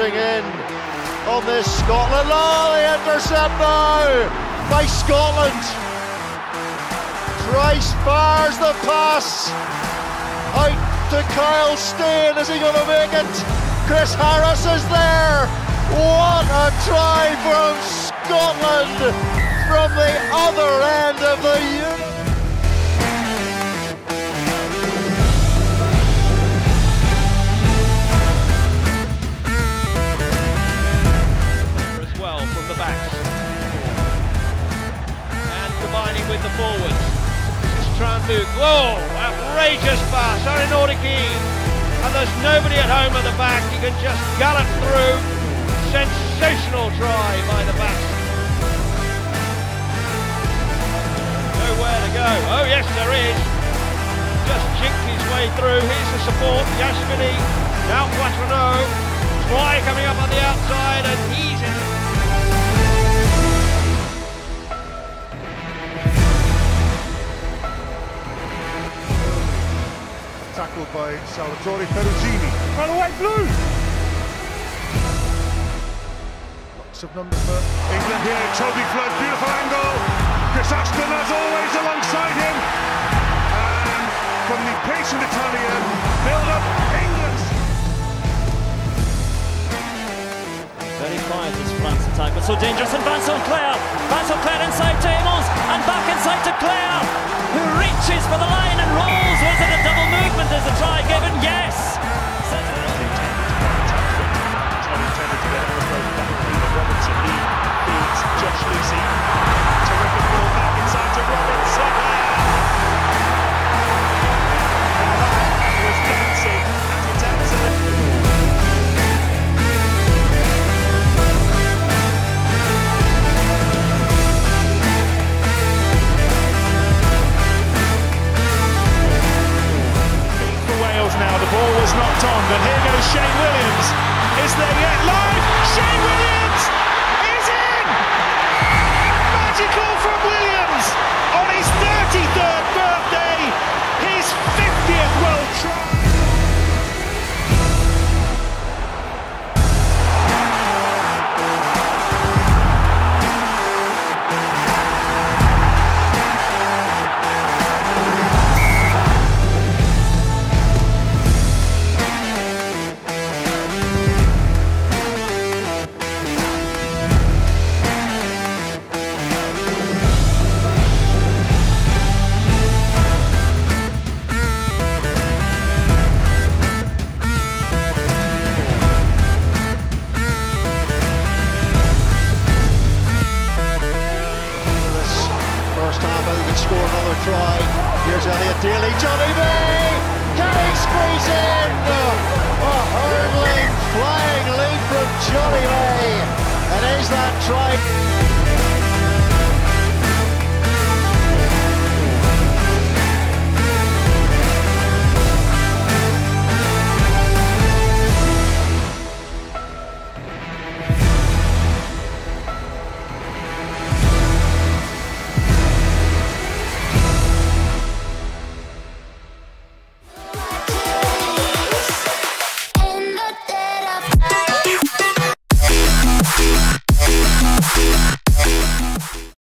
pressing in on this Scotland. Oh, the intercept now by Scotland. Trice fires the pass out to Kyle Steyn. Is he going to make it? Chris Harris is there. What a try from Scotland from the other end of the unit. As well from the backs. And combining with the forwards. This is Tranduc. Whoa! Outrageous pass. Harry Nordique. And there's nobody at home at the back. He can just gallop through. Sensational try by the back. Nowhere to go. Oh yes, there is. Just jinked his way through. Here's the support. Yashvili. Now Poitrenaud. Try coming up on the outside, and he's in. Tackled by Salvatore Perugini. Run away, blue! Lots of numbers for England here. Toby Flood, beautiful angle. Chris Ashton, as always, alongside him. And from the patient Italian, build up England. Very quiet this France attack, but so dangerous. And Vincent Clair. Vincent Clair inside to Amos, and back inside to Clair, who reaches for the line and rolls. Was it a double movement? Is the try given? Yes! Intended to get it thrown back to Robertson. He feeds Josh Lucy. Terrific ball back inside to Robertson. And that was dancing at its excellent. Now the ball was knocked on, but here goes Shane Williams. Is there yet live? Shane Williams is in! Magical from Williams on his 33rd birthday, his 50th world try. Score another try. Here's Elliot Daly. Johnny May! Can he squeeze in? A hurtling, flying leap from Johnny May. And is that try?